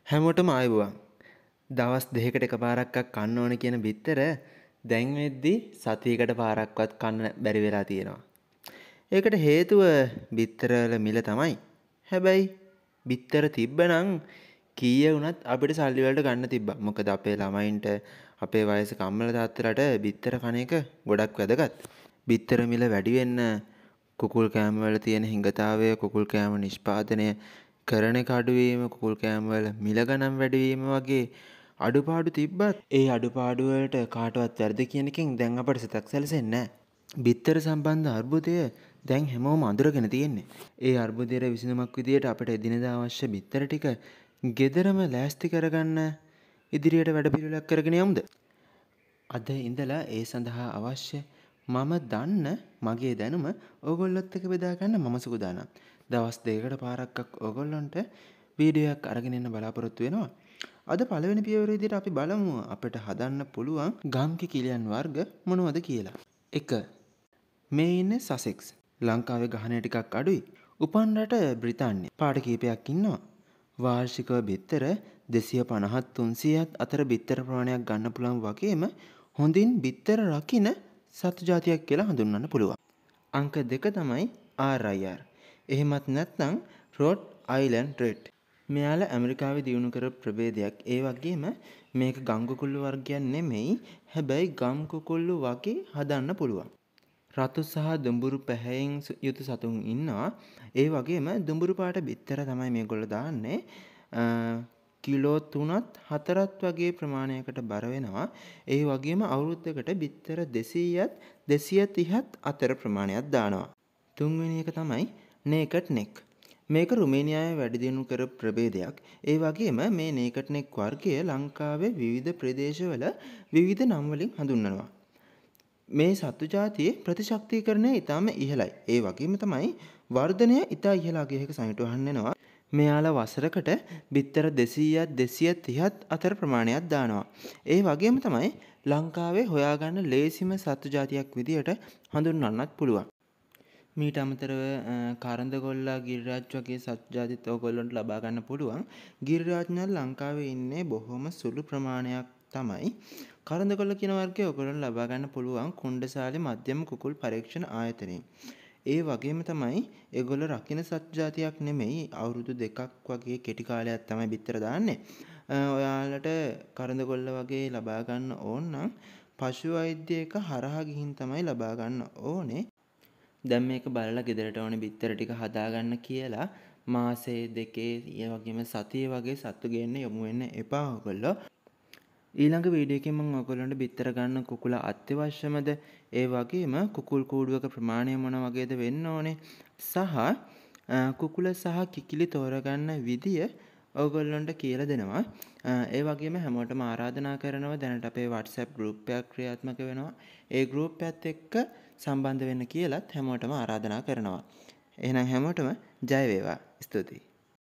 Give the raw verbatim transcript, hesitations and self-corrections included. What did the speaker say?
හැමෝටම ආයුබෝවන්. දවස් දෙකකට එකපාරක් කන්න ඕන කියන බිත්තර දැන් වෙද්දි සතියකට පාරක්වත් කන්න බැරි වෙලා තියෙනවා. ඒකට හේතුව බිත්තර වල මිල තමයි. හැබැයි බිත්තර තිබ්බනම් කීය වුණත් අපිට සල්ලි වලට ගන්න තිබ්බා. මොකද අපේ ළමයින්ට අපේ වයසක අම්මලා තාත්තලාට බිත්තර කන එක ගොඩක් වැදගත්. බිත්තර මිල වැඩි වෙන්න කුකුල් කෑම වල තියෙන හිඟතාවය, කුකුල් කෑම නිෂ්පාදනය කරන එක අඩුවීම, කුකුල් කෑම වල මිල ගණන් වැඩිවීම වගේ අඩුපාඩු තිබ්බත් ඒ අඩුපාඩු වලට කාටවත් වැරදි කියන එකෙන් දැන් අපට සිතක් සැලසෙන්නේ නැහැ. බිත්තර සම්බන්ධ අර්බුදය දැන් හැමෝම අඳුරගෙන තියෙන්නේ. ඒ අර්බුදයට විසඳුමක් විදියට අපිට එදිනෙදා අවශ්‍ය බිත්තර ටික ගෙදරම ලෑස්ති කරගන්න ඉදිරියට වැඩපිළිවෙලක් කරගෙන යමුද? අද ඉඳලා ඒ සඳහා අවශ්‍ය මම දන්න මගේ දැනුම ඕගොල්ලොත් එක්ක බෙදා ගන්න මම සූදානම්. දවස් දෙකකට පාරක් ඕගොල්ලන්ට වීඩියෝ එකක් අරගෙන එන්න බලාපොරොත්තු වෙනවා. අද පළවෙනි පියවර විදිහට අපි බලමු අපිට හදන්න පුළුවන් ගම් කිකිලියන් වර්ග මොනවද කියලා. එක. මේ ඉන්නේ සසෙක්ස්. ලංකාවේ ගහනය ටිකක් අඩුයි. උපන් රට බ්‍රිතාන්‍ය. පාට කීපයක් ඉන්නවා. වාර්ෂිකව බිත්තර දෙසිය පනහත් තුන්සියයත් අතර බිත්තර ප්‍රමාණයක් ගන්න පුළුවන් වගේම හොඳින් බිත්තර රකින්න සතු జాතියක් කියලා හඳුන්වන්න පුළුවන්. අංක දෙක තමයි ආර් අයි ආර්. එහෙමත් නැත්නම් රොඩ් අයිලන්ඩ් රෙඩ්. මෙයාලා ඇමරිකාවේ දියුණු කරපු ප්‍රභේදයක්. ඒ වගේම මේක ගම් කුකුල්ලු වර්ගයක් නෙමෙයි. හැබැයි ගම් කුකුල්ලු වගේ හදන්න පුළුවන්. රතු සහ දුඹුරු පැහැයෙන් යුතු සතුන් ඉන්නවා. ඒ වගේම දුඹුරු පාට බිත්තර තමයි මේගොල්ලෝ දාන්නේ. කිලෝ තුනත් හතරත් වගේ ප්‍රමාණයකට බර වෙනවා. ඒ වගේම අවුරුද්දකට බිත්තර දෙසීයත් දෙසිය තිහත් අතර ප්‍රමාණයක් දානවා. තුන්වෙනි එක තමයි නේකඩ් නෙක්. මේක රුමේනියාවේ වැඩි දියුණු කරපු ප්‍රභේදයක්. ඒ වගේම මේ නේකඩ් නෙක් වර්ගය ලංකාවේ විවිධ ප්‍රදේශවල විවිධ නම් වලින් හඳුන්වනවා. මේ සත්තු జాතියේ ප්‍රතිශක්තිකරණය ඉතාම ඉහළයි. ඒ වගේම තමයි වර්ධනය ඉතා ඉහළ අගයක සනිටුහන් වෙනවා. මෙයාලා වසරකට බිත්තර දෙසීයත් දෙසිය තිහත් අතර ප්‍රමාණයක් දානවා. ඒ වගේම තමයි ලංකාවේ හොයාගන්න ලේසිම සත්තු జాතියක් විදියට හඳුන්වන්නත් පුළුවන්. මීට අමතරව කරඳගොල්ලා ගිරිරාජ් වගේ සත්තු జాතිත් ඔයගොල්ලන්ට ලබා ගන්න පුළුවන්. ගිරිරාජ්ඥල් ලංකාවේ ඉන්නේ බොහොම සුළු ප්‍රමාණයක් තමයි. කරඳගොල්ල කියන වර්ගය ඔයගොල්ලන්ට ලබා ගන්න පුළුවන් කුණ්ඩසාලේ මධ්‍යම කුකුල් පරීක්ෂණ ආයතනයෙන්. ඒ වගේම තමයි ඒගොල්ලෝ රකින්න සත්තු జాතියක් නෙමෙයි, අවුරුදු දෙකක් වගේ කෙටි කාලයක් තමයි බිත්තර දාන්නේ. ඔයාලට කරඳගොල්ල වගේ ලබා ගන්න ඕන නම් පශු වෛද්‍යයක හරහා ගිහින් තමයි ලබා ගන්න ඕනේ. දැන් මේක බලලා ගෙදරට ඕනේ බිත්තර ටික හදාගන්න කියලා මාසේ දෙකේ ඒ වගේම සතිය වගේ සත්තු ගේන්න යමු වෙන්න එපා ඔයගොල්ලෝ. ඊළඟ වීඩියෝ එකෙන් මම ඔයගොල්ලන්ට බිත්තර ගන්න කුකුල අත්‍යවශ්‍යමද, ඒ වගේම කුකුල් කූඩුවක ප්‍රමාණය මොන වගේද වෙන්න ඕනේ සහ කුකුල සහ කිකිලි තෝරගන්න විදිය ඔයගොල්ලන්ට කියලා දෙනවා. ඒ වගේම හැමෝටම ආරාධනා කරනවා දැනට අපේ WhatsApp group එකක් ක්‍රියාත්මක වෙනවා. ඒ group එකත් එක්ක සම්බන්ධ වෙන්න කියලාත් හැමෝටම ආරාධනා කරනවා. එහෙනම් හැමෝටම ජය වේවා. ස්තුතියි.